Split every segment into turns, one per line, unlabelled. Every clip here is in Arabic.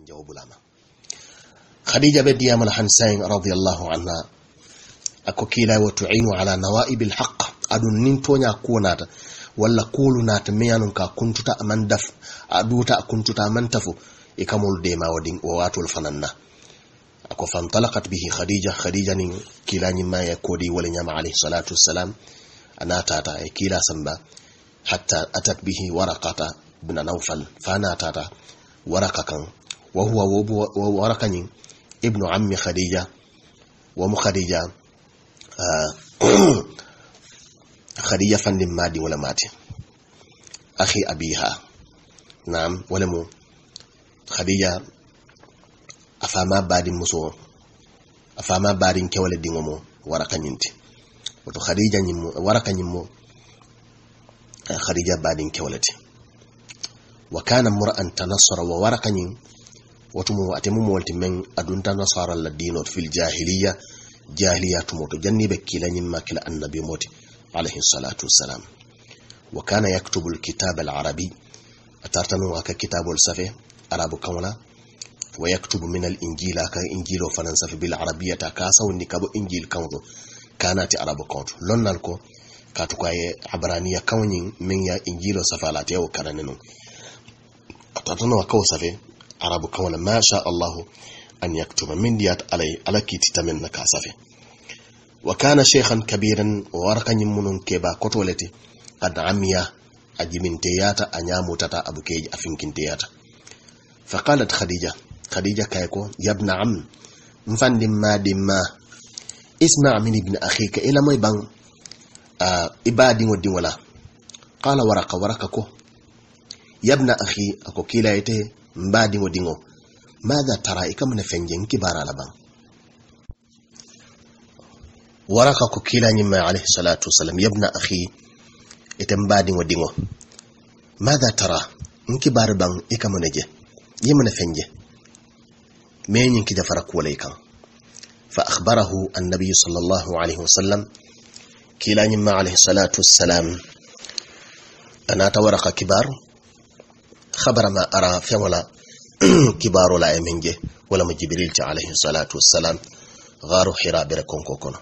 man jawbulama khadija be diyamal hansain radiyallahu anha ako kila wa tu'inu ala nawaibil haqq adun nin tonya konata walla kulunata miyanun ka kuntuta man daf aduta kuntuta man tafu ikamul dema wadin o watul fananna ako fantalaqat bihi khadija nin kila nyima ya kodi wala nyama alayhi salatu wassalam anatata e kila samba hatta atat bihi waraqata ibn nawfal fanatata waraqakan wa huwa waraqani ibnu ammi khadija wa mu khadija khadija fandim madi wala mati akhi abiha nam wala mu khadija afama badin muso afama badin kewale dingomo warakanyinti wato khadija nyimmo warakanyimmo khadija badin kewalati wa kana mur'an tanassara wa warakanyin wato mu atemu molti men adunta nasara ladino fil jahiliya tumoto jannibe kilanyim makila annabi moti alayhi salatu wassalam wa kana yaktubu alkitab alarabi atartanu aka kitabul safi arabu kamala wa yaktubu min al-injila ka injilo faransa fi bil arabiyyata ka sawni kabo injil kanto kanati arabu kanto lonnal ko katu kaye abraniya kawni min ya injilo safalati o karanenu atatano ka safi arabu kawla ma sha Allah an yaktuba min diyat alaki titamen ka safi wa kana shaykhan kabiran warqan munun keba kotoleti qad amiya ajimin tiyata anyamutata abukeji afinkin tiyata faqalat khadija kayko yabna am mfandim madimma isma' min ibn akhika ila moy bang ibadi ngodi wala qala waraqa ko yabna akhi ako kilayte mbadi ngodi ngo madha tara ikamna fenjen kibara la bang waraqa ko kilani ma alayhi salatu wasalam yabna akhi itembadi ngodi ngo madha tara nkibar bang ikamna je yimna fenje مين كده فرق وليكا فأخبره النبي صلى الله عليه وسلم كلا نما عليه الصلاة والسلام أنا تورق كبار خبر ما أرى فولا كبار لا يمنجه ولا جبريل عليه الصلاة والسلام غار حراء بركون كوكونا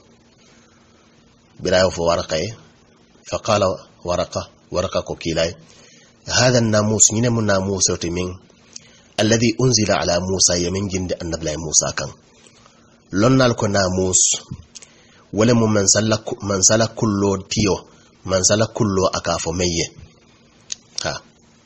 برايو فورقه فقال ورقة كوكيلاي هذا الناموس من الناموس وتمين الذي أنزل على موسى يمن جند النبي موسى كان لنال كو ناموس ولا من سلك كله تيو من سلك كله أكافو مية ها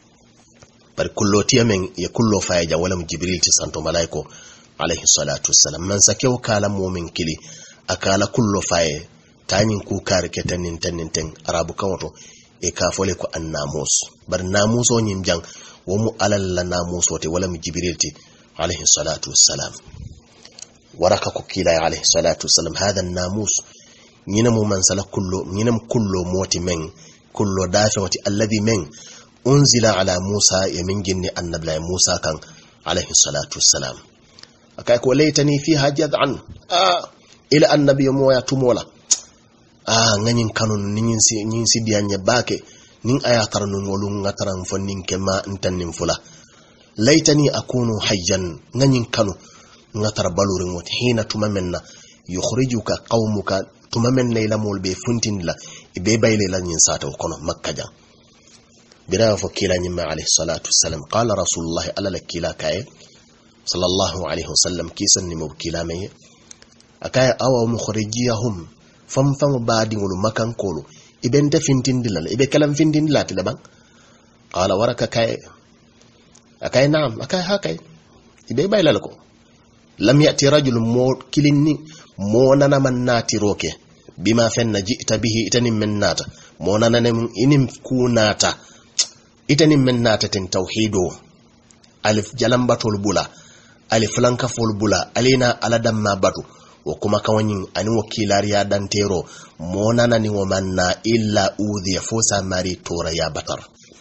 بل كله تيو من يكله فايجا ولا جبريل تسانتو ملايكو عليه الصلاة والسلام من سكيو كالا مؤمن كلي أكالا كله فاي تانين كو كاركة تنين أرابو كوتو إكافو لكو الناموس بل ناموس ونين جان ومو على الناموس ولا جبريل عليه الصلاة والسلام ورقة كيلا عليه الصلاة والسلام هذا الناموس ينمو من سلك كله موت من كله دافع الذي من أنزل على موسى يمن جن النبي موسى كان عليه الصلاة والسلام أكاك وليتني فيها جذعا إلى النبي مويا تمولا نين كانوا نين سيديان يباكي nin ayatar nun wolun ngataran fonnin kema ntannin fula laitani akunu hayyan nganin kanu ngatar balurin wot hina tumamenna yukhrijuka qaumuka tumamenna ila mulbe funtin la ibe bayle la nyin sata kono makkaja bira fo kila nyima alayhi salatu wassalam qala rasulullah ala lakila kay sallallahu alayhi wasallam kisan ni mubkila may akay awa mukhrijiyahum fam baadi ngulu makan kolu ibenta fintindilal ibe kalam fintindilati laban qala waraka kay naam akay ibe baylal ko lam yati rajul mo kilinni mo nana man nati roke bima fenna jita bihi itanim men nata mo nana nem inim kunata itanim men nata ten tauhido alif jalambatol bula alif lanka fol bula alina aladamma batu wa kuma kawanyin ani wakilari ya dantero monana ni wamanna illa udhiya fosa mari tora ya batar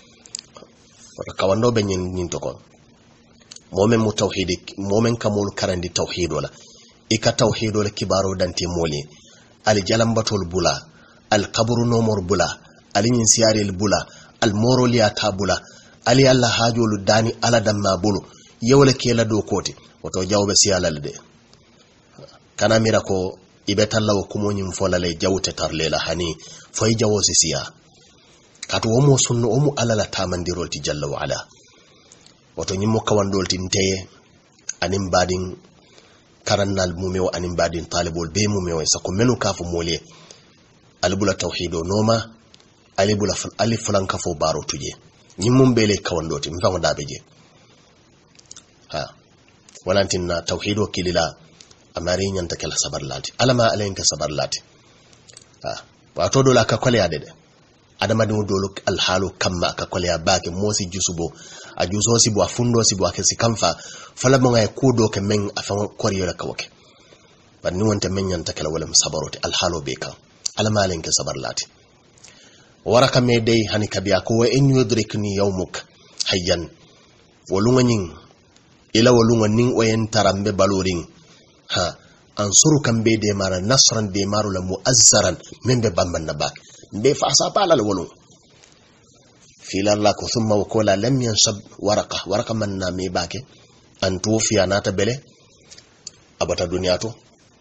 kawando benyin nintoko momen mu tauhidik momen kamul karandi tauhido la ika tauhido la kibaro dante moli al jalambatol bula al qabru nomor bula al nyinsiyari bula al moroliya tabula ali alla hajolu dani ala damma bulu yewle kela do koti woto jawbe siyalal de kana mira ko ibe tallawo kumoñim folale jawte tarlela hani foy jawo siya kato womo sunno omo alala tamandirol ti jalla wa ala woto nyimmo kawandol ti nteye anim badin karannal mumewo anim badin talibol be mumewo sako menu kafu mole albula tawhido noma alibula alif flanka fo baro tuje nyimmum bele kawandoti mfango dabe je ha walantinna tawhido kilila amari nyanta kala sabar lati alama alenka sabar lati ha wato dola ka kole ade de adama de dolo alhalu kamma ka kole abake mosi jusubo a juso sibo afundo sibo akesi kamfa fala mo ngay kudo ke men afan koriyo la kawke ban ni wonta men nyanta kala wala sabarote alhalu be kan alama alenka sabar lati waraka me dey hani kabiya ko wa en yudrikni yawmuk hayyan wolunga nyin ila wolunga nin o en tarambe baloring ha ansuru kambe de mara nasran de maru la muazzaran membe bamban nabak be fa sa pala la wolunga filar la ko thumma wa qala lam yansab waraka man na me bake an tufiya nata bele abata duniyato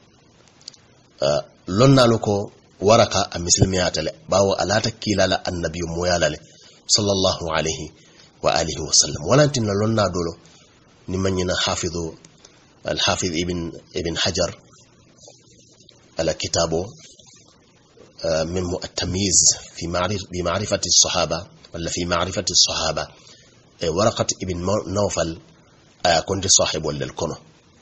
lonna loko waraka a misilmiyatale bawo alata kilala annabiyo moyalale sallallahu alaihi wa alihi wa sallam walantin na lonna dolo ni manyina hafizu al-hafiz ibn hajar ala kitabo min at-tamyiz fi ma'rifati as-sahaba wala fi ma'rifati as-sahaba waraqat ibn nawfal kunti sahib wal kono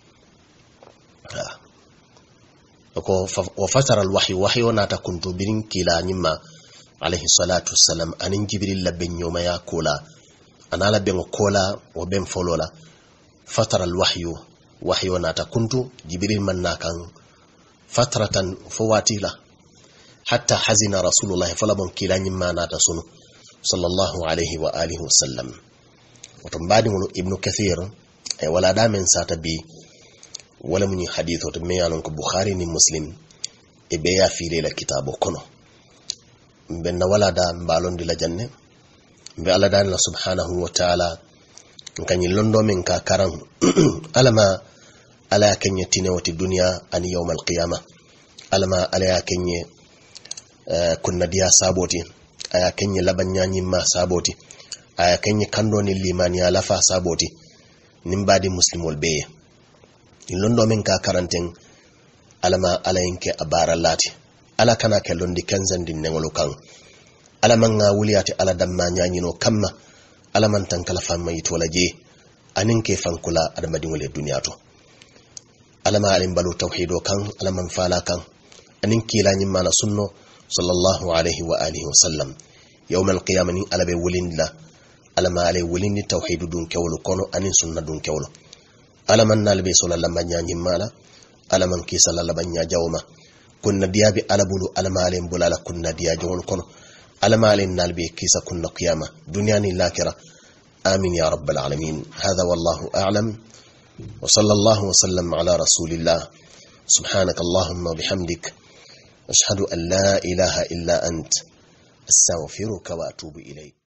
وفتر الوحي وناتا كنت برين كلا نما عليه الصلاة والسلام أن جبريل لبن يوم يأكولا أنا لبن كولا وبن فلولا فتر الوحي وناتا كنت جبريل من ناكا فترة فواتيلا حتى حزن رسول الله فلبن كلا نما ناتا سنو صلى الله عليه وآله وسلم وتنبادي ابن كثير ولا دامن ساتبي wala muni haditho to meyanon ko bukhari ni muslim e be ya fiile la kitabo kono benna wala da mbalondi la janne be ala dan la subhanahu wa ta'ala kanyi londo men ka karan alama ala kenya tinewati dunya an yawm al-qiyamah alama ala kenya kunna dia saboti aya kenya labanya nyimma saboti aya kenya kandoni limani ala fa saboti nimbadi muslimol be londo men ka karanten alama alayinke abara lati ala kana ke londi kanzandi nengolo kan alama nga wuliyati ala damma nyanyino kamma alaman tan kala famma yitola je aninke fankula adamadi wole duniyato alama alim balu tauhido kan alaman fala kan aninki la nyimma na sunno sallallahu alaihi wa alihi wa sallam yawmal qiyamah alabe wulinda alama alay wulindi tauhidu dun kewlo kono anin sunna dun kewlo alaman nalbe sola lamanya nyimala alaman kisa la labanya jawma kunna diabi alabulu alamalen bulala kunna dia jawol kono alamalen nalbe kisa kunna qiyama dunyani lakira amin ya rabbal alamin hadha wallahu a'lam wa sallallahu wa sallam ala rasulillah subhanaka allahumma bihamdik ashhadu an la ilaha illa ant astaghfiruka wa atubu ilayk